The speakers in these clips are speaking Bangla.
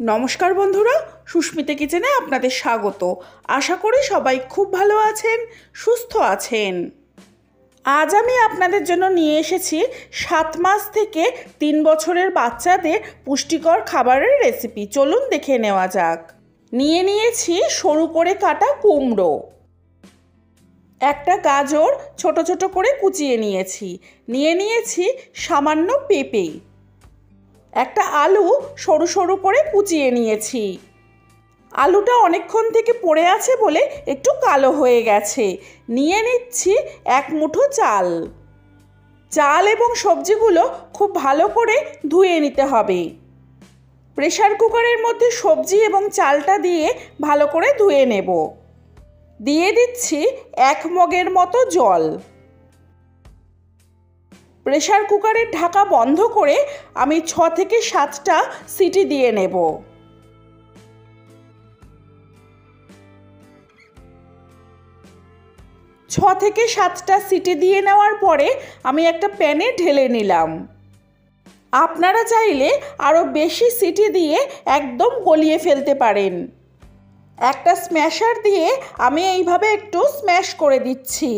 নমস্কার বন্ধুরা, সুস্মিতা কিচেনে আপনাদের স্বাগত। আশা করি সবাই খুব ভালো আছেন, সুস্থ আছেন। আজ আমি আপনাদের জন্য নিয়ে এসেছি 7 মাস থেকে 3 বছরের বাচ্চাদের পুষ্টিকর খাবারের রেসিপি। চলুন দেখে নেওয়া যাক। নিয়েছি সরু করে কাটা কুমড়ো, একটা গাজর ছোট ছোট করে কুচিয়ে নিয়েছি সামান্য পেঁপে, একটা আলু সরু সরু করে কুচিয়ে নিয়েছি। আলুটা অনেকক্ষণ থেকে পড়ে আছে বলে একটু কালো হয়ে গেছে। নিয়ে নিচ্ছি 1 মুঠো চাল এবং সবজিগুলো খুব ভালো করে ধুয়ে নিতে হবে। প্রেসার কুকারের মধ্যে সবজি এবং চালটা দিয়ে ভালো করে ধুয়ে নেব। দিয়ে দিচ্ছি 1 মগের মতো জল। প্রেসার কুকারের ঢাকা বন্ধ করে আমি 6 থেকে 7টা সিটি দিয়ে নেব। 6 থেকে 7টা সিটি দিয়ে নেওয়ার পরে আমি একটা প্যানে ঢেলে নিলাম। আপনারা চাইলে আরও বেশি সিটি দিয়ে একদম গলিয়ে ফেলতে পারেন। একটা স্ম্যাশার দিয়ে আমি এইভাবে একটু স্ম্যাশ করে দিচ্ছি।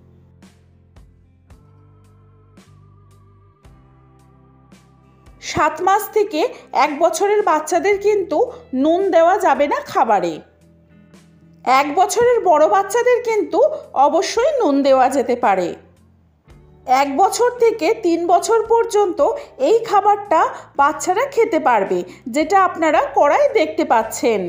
7 মাস থেকে 1 বছরের বাচ্চাদের কিন্তু নুন দেওয়া যাবে না খাবারে। 1 বছরের বড় বাচ্চাদের কিন্তু অবশ্যই নুন দেওয়া যেতে পারে। 1 বছর থেকে 3 বছর পর্যন্ত এই খাবারটা বাচ্চারা খেতে পারবে, যেটা আপনারা কড়াই দেখতে পাচ্ছেন।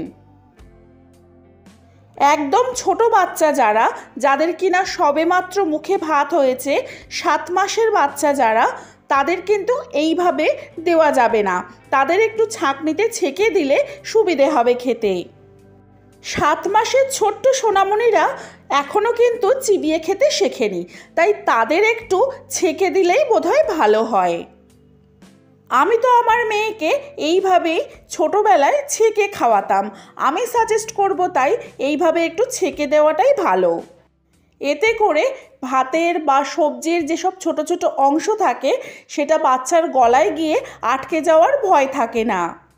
একদম ছোট বাচ্চা যাদের কিনা সবেমাত্র মুখে ভাত হয়েছে, 7 মাসের বাচ্চা তাদের কিন্তু এইভাবে দেওয়া যাবে না। তাদের একটু ছাঁকনিতে ছেঁকে দিলে সুবিধে হবে খেতে। 7 মাসের ছোট্ট সোনামণিরা এখনও কিন্তু চিবিয়ে খেতে শেখেনি, তাই তাদের একটু ছেঁকে দিলেই বোধহয় ভালো হয়। আমি তো আমার মেয়েকে এইভাবেই ছোটোবেলায় ছেঁকে খাওয়াতাম। আমি সাজেস্ট করব তাই এইভাবে একটু ছেঁকে দেওয়াটাই ভালো। এতে করে ভাতের বা সবজির যেসব ছোট ছোট অংশ থাকে সেটা বাচ্চার গলায় গিয়ে আটকে যাওয়ার ভয় থাকে না।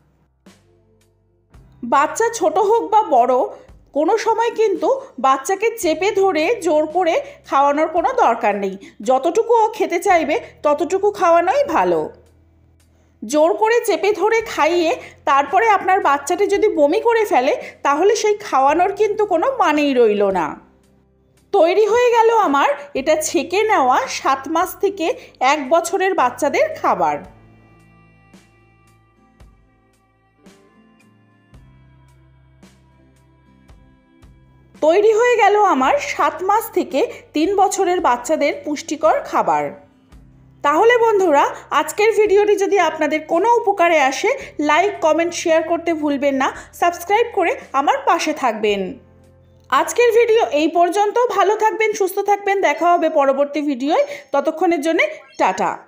বাচ্চা ছোট হোক বা বড়, কোনো সময় কিন্তু বাচ্চাকে চেপে ধরে জোর করে খাওয়ানোর কোনো দরকার নেই। যতটুকু ও খেতে চাইবে ততটুকু খাওয়ানোই ভালো। জোর করে চেপে ধরে খাইয়ে তারপরে আপনার বাচ্চাটি যদি বমি করে ফেলে তাহলে সেই খাওয়ানোর কিন্তু কোনো মানেই রইল না। তৈরি হয়ে গেল আমার এটা ছেঁকে নেওয়া 7 মাস থেকে 1 বছরের বাচ্চাদের খাবার। তৈরি হয়ে গেল আমার 7 মাস থেকে 3 বছরের বাচ্চাদের পুষ্টিকর খাবার। তাহলে বন্ধুরা, আজকের ভিডিওটি যদি আপনাদের কোনো উপকারে আসে, লাইক, কমেন্ট, শেয়ার করতে ভুলবেন না। সাবস্ক্রাইব করে আমার পাশে থাকবেন। আজকের ভিডিও এই পর্যন্ত। ভালো থাকবেন, সুস্থ থাকবেন। দেখা হবে পরবর্তী ভিডিওয়। ততক্ষণের জন্য টাটা।